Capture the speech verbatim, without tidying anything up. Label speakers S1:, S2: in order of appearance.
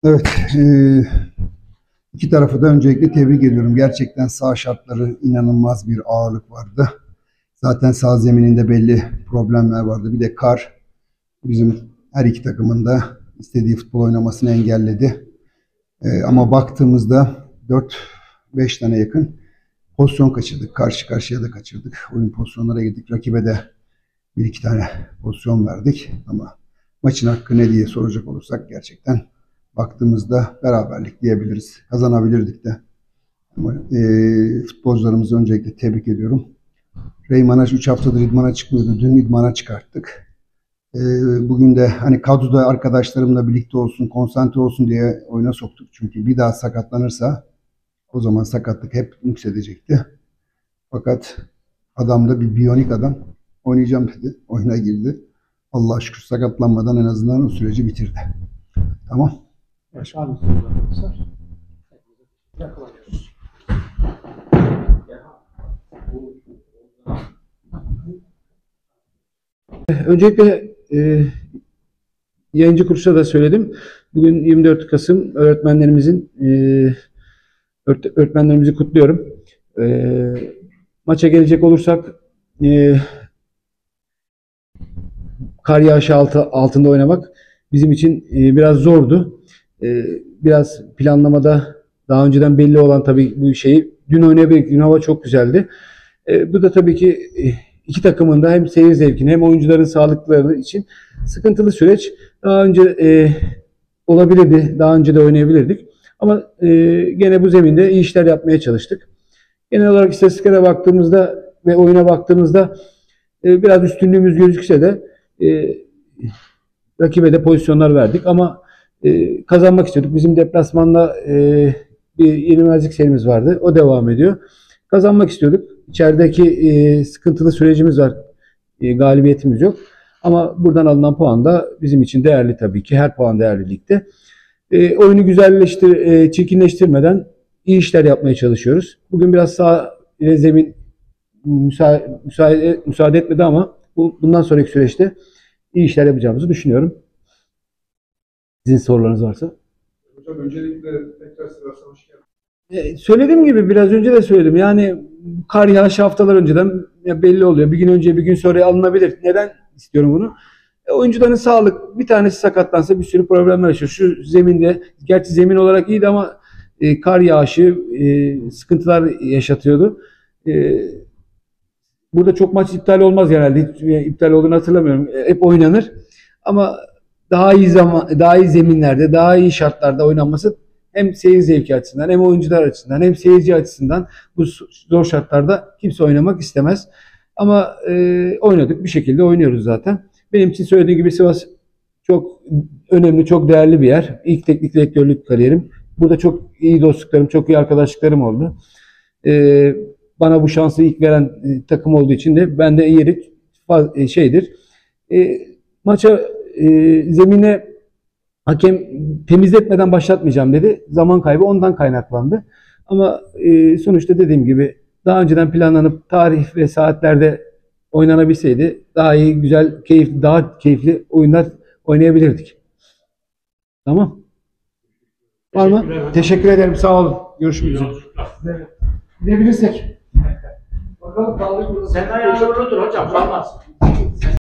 S1: Evet, e, iki tarafı da öncelikle tebrik ediyorum. Gerçekten saha şartları inanılmaz bir ağırlık vardı. Zaten saha zemininde belli problemler vardı. Bir de kar bizim her iki takımın da istediği futbol oynamasını engelledi. E, ama baktığımızda dört beş tane yakın pozisyon kaçırdık. Karşı karşıya da kaçırdık. Oyun pozisyonlara girdik. Rakibe de bir iki tane pozisyon verdik. Ama maçın hakkı ne diye soracak olursak gerçekten baktığımızda beraberlik diyebiliriz. Kazanabilirdik de. Ama e, futbolcularımızı öncelikle tebrik ediyorum. Reyman'a üç haftadır idmana çıkmıyordu. Dün idmana çıkarttık. E, bugün de hani kadroda arkadaşlarımla birlikte olsun, konsantre olsun diye oyuna soktuk. Çünkü bir daha sakatlanırsa o zaman sakatlık hep yükselecekti. Fakat adam da bir biyonik adam. Oynayacağım dedi. Oyuna girdi. Allah'a şükür sakatlanmadan en azından o süreci bitirdi. Tamam.
S2: Başka arkadaşlar. Öncelikle e, yayıncı kursa da söyledim. Bugün yirmi dört Kasım öğretmenlerimizin e, öğretmenlerimizi kutluyorum. E, maça gelecek olursak e, kar yağışı altı, altında oynamak bizim için e, biraz zordu. E, biraz planlamada daha önceden belli olan tabii bu şeyi dün oynayabildik. Dün hava çok güzeldi. E, bu da tabii ki e, iki takımın da hem seyir zevkini hem oyuncuların sağlıkları için sıkıntılı süreç. Daha önce e, olabilirdi. Daha önce de oynayabilirdik. Ama e, gene bu zeminde iyi işler yapmaya çalıştık. Genel olarak istatistiklere baktığımızda ve oyuna baktığımızda e, biraz üstünlüğümüz gözükse de e, rakibe de pozisyonlar verdik ama e, kazanmak istiyorduk. Bizim deplasmanda e, bir yenilmezlik serimiz vardı. O devam ediyor. Kazanmak istiyorduk. İçerideki e, sıkıntılı sürecimiz var. E, galibiyetimiz yok. Ama buradan alınan puan da bizim için değerli tabii ki. Her puan değerli ligde. E, oyunu güzelleştir, e, çirkinleştirmeden iyi işler yapmaya çalışıyoruz. Bugün biraz sağ ile zemin müsaade, müsaade, müsaade etmedi ama bu, bundan sonraki süreçte iyi işler yapacağımızı düşünüyorum. Sizin sorularınız varsa.
S3: Hocam öncelikle tekrar sırasına hoş geldiniz.
S2: Ee, söylediğim gibi biraz önce de söyledim. Yani kar yağışı haftalar önceden belli oluyor. Bir gün önce bir gün sonra alınabilir. Neden istiyorum bunu? E, oyuncuların sağlık, bir tanesi sakatlansa bir sürü problemler yaşıyor. Şu zeminde, gerçi zemin olarak iyiydi ama e, kar yağışı e, sıkıntılar yaşatıyordu. E, burada çok maç iptal olmaz genelde. Hiç, yani iptal olduğunu hatırlamıyorum. E, hep oynanır. Ama daha iyi zaman, daha iyi zeminlerde, daha iyi şartlarda oynanması hem seyir zevki açısından, hem oyuncular açısından, hem seyirci açısından bu zor şartlarda kimse oynamak istemez. Ama e, oynadık, bir şekilde oynuyoruz zaten. Benim için söylediğim gibi Sivas çok önemli, çok değerli bir yer. İlk teknik direktörlük kariyerim. Burada çok iyi dostluklarım, çok iyi arkadaşlıklarım oldu. E, bana bu şansı ilk veren e, takım olduğu için de ben de yeri e, şeydir. E, maça e, zemine hakem temizletmeden başlatmayacağım dedi. Zaman kaybı ondan kaynaklandı. Ama e, sonuçta dediğim gibi daha önceden planlanıp tarih ve saatlerde oynanabilseydi daha iyi, güzel, keyifli, daha keyifli oyunlar oynayabilirdik. Tamam. Var mı? Teşekkür ederim. Sağ olun. Görüşmek üzere. Gidebilirsek.
S4: Sen ayağını dur hocam. Kalmaz.